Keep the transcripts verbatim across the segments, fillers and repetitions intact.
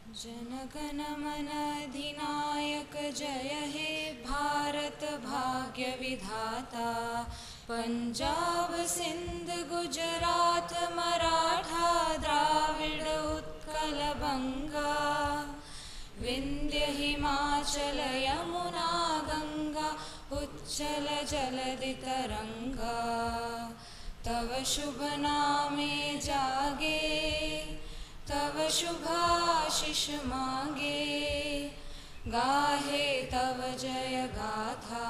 जनगण मन अधिनायक जय हे भारत भाग्य विधाता। पंजाब सिंध गुजरात मराठा द्राविड़ उत्कल बंगा। विंध्य हिमाचल यमुना गंगा उच्चल जलधि तरंगा। तव शुभ नामे जागे तव शुभाशिष मांगे। गाहे तव जय गाथा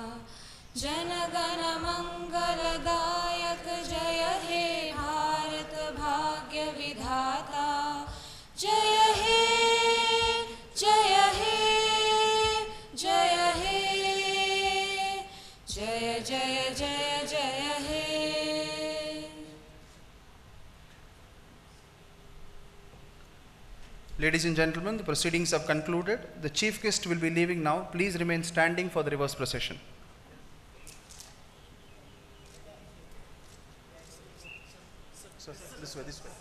जनगण मंगलदायक जय हे भारत भाग्य विधाता। जय हे जय हे जय हे जय जय जय जय हे। Ladies and gentlemen, the proceedings have concluded. The chief guest will be leaving now. Please remain standing for the reverse procession. So, this way, this way.